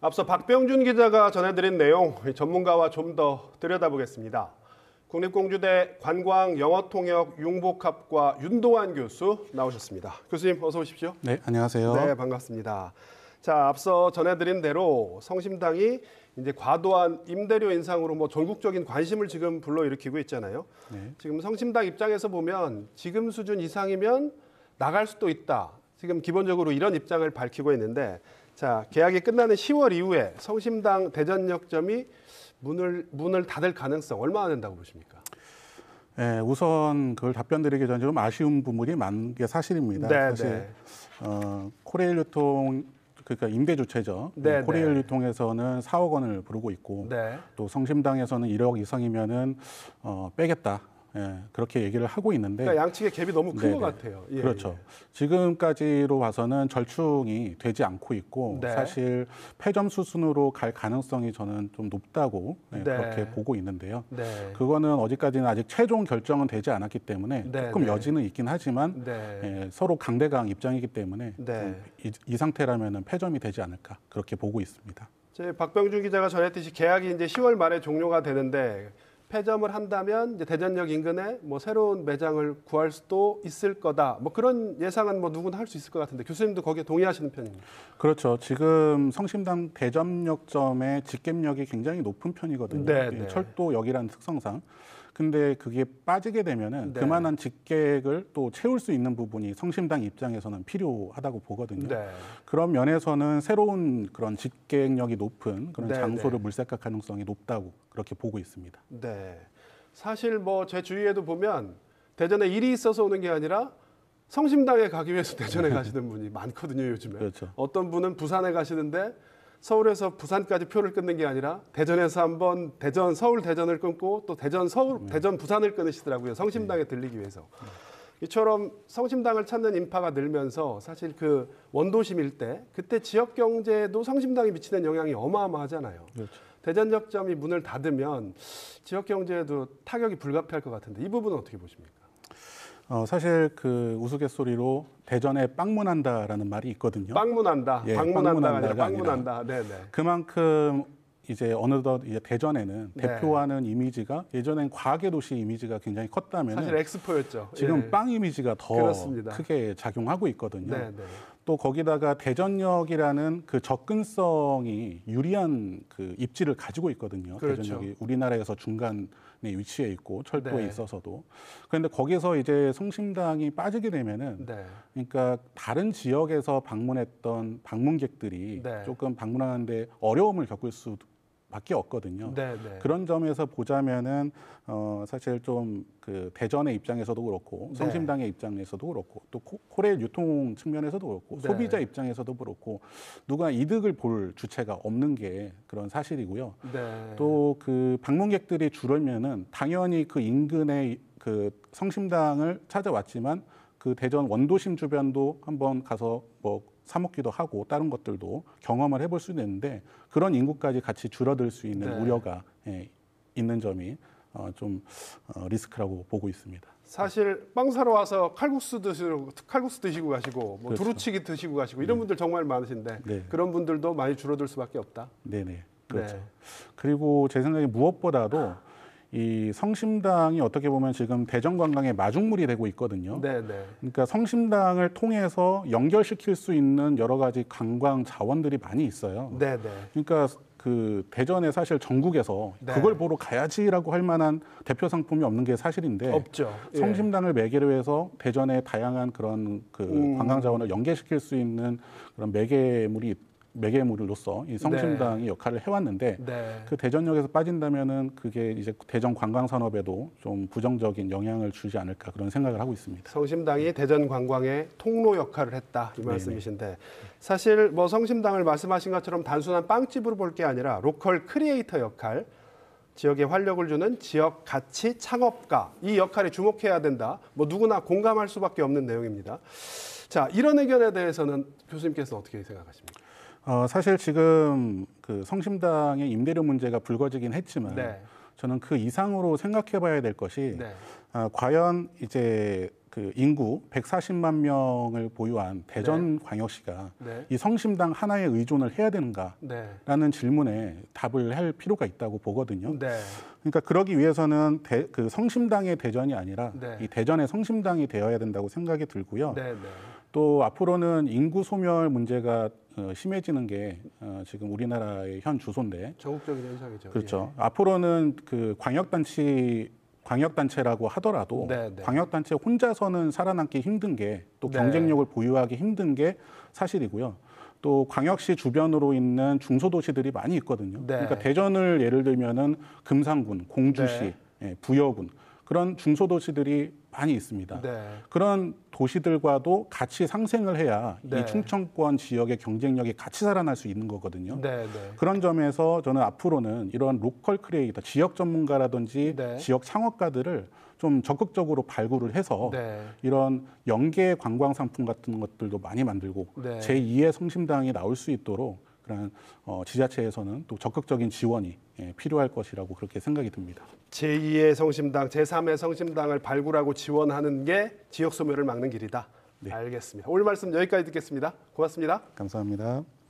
앞서 박병준 기자가 전해드린 내용 전문가와 좀 더 들여다보겠습니다. 국립공주대 관광영어통역 융복합과 윤도환 교수 나오셨습니다. 교수님 어서 오십시오. 네, 안녕하세요. 네, 반갑습니다. 자, 앞서 전해드린 대로 성심당이 이제 과도한 임대료 인상으로 전국적인 관심을 지금 불러일으키고 있잖아요. 네. 지금 성심당 입장에서 보면 지금 수준 이상이면 나갈 수도 있다. 지금 기본적으로 이런 입장을 밝히고 있는데, 자, 계약이 끝나는 10월 이후에 성심당 대전역점이 문을 닫을 가능성 얼마나 된다고 보십니까? 네, 우선 그걸 답변 드리기 전에 좀 아쉬운 부분이 많은 게 사실입니다. 네, 사실 네. 코레일 유통, 그러니까 임대 주체죠. 네, 코레일 네. 유통에서는 4억 원을 부르고 있고, 네. 또 성심당에서는 1억 이상이면은 빼겠다. 예, 그렇게 얘기를 하고 있는데, 그러니까 양측의 갭이 너무 큰 네네. 것 같아요. 예, 그렇죠. 예. 지금까지로 봐서는 절충이 되지 않고 있고, 네. 사실 패점 수순으로 갈 가능성이 저는 좀 높다고 네. 그렇게 보고 있는데요. 네. 그거는 어디까지는 아직 최종 결정은 되지 않았기 때문에 네, 조금 네. 여지는 있긴 하지만 네. 서로 강대강 입장이기 때문에 네. 좀 이 상태라면 패점이 되지 않을까 그렇게 보고 있습니다. 제 박병준 기자가 전했듯이 계약이 이제 10월 말에 종료가 되는데 폐점을 한다면 이제 대전역 인근에 새로운 매장을 구할 수도 있을 거다. 그런 예상은 누구나 할 수 있을 것 같은데 교수님도 거기에 동의하시는 편입니까? 그렇죠. 지금 성심당 대전역점의 직ገብ력이 굉장히 높은 편이거든요. 네, 네. 철도역이라는 특성상. 근데 그게 빠지게 되면은 네. 그만한 직객을 또 채울 수 있는 부분이 성심당 입장에서는 필요하다고 보거든요. 네. 그런 면에서는 새로운 그런 직객력이 높은 그런 네, 장소를 네. 물색할 가능성이 높다고 그렇게 보고 있습니다. 네. 사실 제 주위에도 보면 대전에 일이 있어서 오는 게 아니라 성심당에 가기 위해서 대전에 가시는 분이 많거든요, 요즘에. 그렇죠. 어떤 분은 부산에 가시는데 서울에서 부산까지 표를 끊는 게 아니라 대전에서 한번 서울 대전을 끊고 또 대전 부산을 끊으시더라고요. 성심당에 들리기 위해서. 이처럼 성심당을 찾는 인파가 늘면서 사실 그 원도심 일대 그때 지역 경제도 성심당이 미치는 영향이 어마어마하잖아요. 그렇죠. 대전역점이 문을 닫으면 지역 경제에도 타격이 불가피할 것 같은데 이 부분은 어떻게 보십니까? 사실 그 우스갯소리로 대전에 빵문한다라는 말이 있거든요. 빵문한다. 예, 방문한다가 아니라 빵문한다가 빵문한다. 네네. 그만큼 이제 어느덧 이제 대전에는 네. 대표하는 이미지가 예전엔 과학의 도시 이미지가 굉장히 컸다면 사실 엑스포였죠. 지금 예. 빵 이미지가 더 그렇습니다. 크게 작용하고 있거든요. 네네. 또 거기다가 대전역이라는 그 접근성이 유리한 그 입지를 가지고 있거든요. 그렇죠. 대전역이 우리나라에서 중간에 위치해 있고 철도에 네. 있어서도. 그런데 거기서 이제 성심당이 빠지게 되면은 네. 그러니까 다른 지역에서 방문했던 방문객들이 네. 조금 방문하는데 어려움을 겪을 수밖에 없거든요. 네네. 그런 점에서 보자면은 사실 좀 그 대전의 입장에서도 그렇고 네. 성심당의 입장에서도 그렇고 또 코레일 유통 측면에서도 그렇고 네. 소비자 입장에서도 그렇고 누가 이득을 볼 주체가 없는 게 그런 사실이고요. 네. 또 그 방문객들이 줄으면은 당연히 그 인근의 그 성심당을 찾아왔지만 그 대전 원도심 주변도 한번 가서 사 먹기도 하고 다른 것들도 경험을 해볼 수 있는데 그런 인구까지 같이 줄어들 수 있는 네. 우려가 있는 점이 좀 리스크라고 보고 있습니다. 사실 빵 사러 와서 칼국수 드시고 가시고 그렇죠. 두루치기 드시고 가시고 이런 분들 정말 많으신데 네. 그런 분들도 많이 줄어들 수밖에 없다. 네네. 그렇죠. 네. 그리고 제 생각에 무엇보다도 이 성심당이 어떻게 보면 지금 대전 관광의 마중물이 되고 있거든요. 네네. 그러니까 성심당을 통해서 연결시킬 수 있는 여러 가지 관광 자원들이 많이 있어요. 네네. 그러니까 그 대전에 사실 전국에서 네. 그걸 보러 가야지라고 할 만한 대표 상품이 없는 게 사실인데 없죠. 예. 성심당을 매개로 해서 대전의 다양한 그런 그 관광 자원을 연계시킬 수 있는 그런 매개물로서 이 성심당이 역할을 해왔는데 네. 그 대전역에서 빠진다면은 그게 이제 대전 관광 산업에도 좀 부정적인 영향을 주지 않을까 그런 생각을 하고 있습니다. 성심당이 대전 관광의 통로 역할을 했다 이 말씀이신데 사실 성심당을 말씀하신 것처럼 단순한 빵집으로 볼 게 아니라 로컬 크리에이터 역할, 지역에 활력을 주는 지역 가치 창업가 이 역할에 주목해야 된다. 누구나 공감할 수밖에 없는 내용입니다. 자, 이런 의견에 대해서는 교수님께서 어떻게 생각하십니까? 사실 지금 그 성심당의 임대료 문제가 불거지긴 했지만 네. 저는 그 이상으로 생각해봐야 될 것이 네. 과연 이제 그 인구 140만 명을 보유한 대전광역시가 네. 이 성심당 하나에 의존을 해야 되는가라는 네. 질문에 답을 할 필요가 있다고 보거든요. 네. 그러니까 그러기 위해서는 그 성심당의 대전이 아니라 네. 이 대전의 성심당이 되어야 된다고 생각이 들고요. 네. 네. 또 앞으로는 인구 소멸 문제가 심해지는 게 지금 우리나라의 현 주소인데, 전국적인 현상이죠. 그렇죠. 앞으로는 그 광역단체라고 하더라도 네, 네. 광역단체 혼자서는 살아남기 힘든 게 또 네. 경쟁력을 보유하기 힘든 게 사실이고요. 또 광역시 주변으로 있는 중소도시들이 많이 있거든요. 네. 그러니까 대전을 예를 들면은 금산군, 공주시, 네. 예, 부여군 그런 중소도시들이 많이 있습니다. 네. 그런 도시들과도 같이 상생을 해야 네. 이 충청권 지역의 경쟁력이 같이 살아날 수 있는 거거든요. 네. 네. 그런 점에서 저는 앞으로는 이런 로컬 크리에이터, 지역 전문가라든지 네. 지역 창업가들을 좀 적극적으로 발굴을 해서 네. 이런 연계 관광 상품 같은 것들도 많이 만들고 네. 제2의 성심당이 나올 수 있도록 그런 지자체에서는 또 적극적인 지원이 필요할 것이라고 그렇게 생각이 듭니다. 제2의 성심당, 제3의 성심당을 발굴하고 지원하는 게 지역 소멸을 막는 길이다. 네. 알겠습니다. 오늘 말씀 여기까지 듣겠습니다. 고맙습니다. 감사합니다.